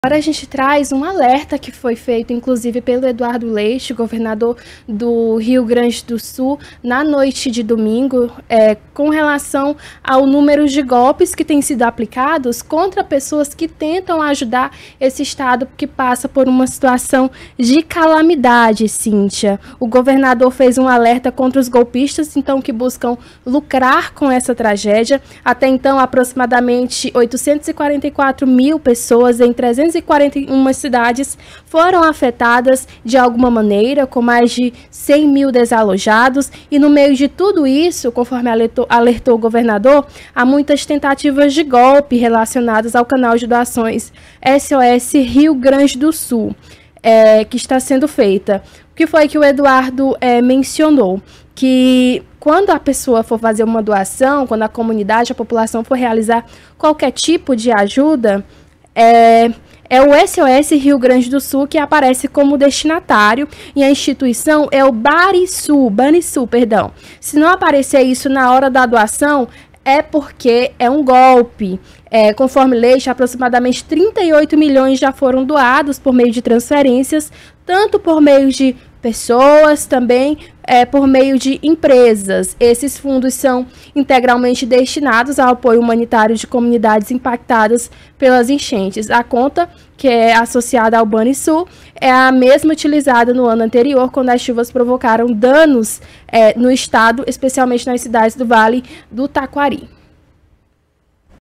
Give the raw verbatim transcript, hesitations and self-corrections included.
Agora a gente traz um alerta que foi feito, inclusive, pelo Eduardo Leite, governador do Rio Grande do Sul, na noite de domingo, é, com relação ao número de golpes que têm sido aplicados contra pessoas que tentam ajudar esse estado que passa por uma situação de calamidade, Cíntia. O governador fez um alerta contra os golpistas, então, que buscam lucrar com essa tragédia. Até então, aproximadamente oitocentos e quarenta e quatro mil pessoas em trezentas e quarenta e uma cidades foram afetadas de alguma maneira, com mais de cem mil desalojados, e no meio de tudo isso, conforme alertou, alertou o governador, há muitas tentativas de golpe relacionadas ao canal de doações S O S Rio Grande do Sul, é, que está sendo feita. O que foi que o Eduardo é, mencionou? Que quando a pessoa for fazer uma doação, quando a comunidade, a população for realizar qualquer tipo de ajuda, é... É o S O S Rio Grande do Sul que aparece como destinatário e a instituição é o Banisul, Banisul, perdão. Se não aparecer isso na hora da doação, é porque é um golpe. É, conforme Leite, aproximadamente trinta e oito milhões já foram doados por meio de transferências, tanto por meio de pessoas, também é, por meio de empresas. Esses fundos são integralmente destinados ao apoio humanitário de comunidades impactadas pelas enchentes. A conta, que é associada ao Banisul, é a mesma utilizada no ano anterior, quando as chuvas provocaram danos é, no estado, especialmente nas cidades do Vale do Taquari.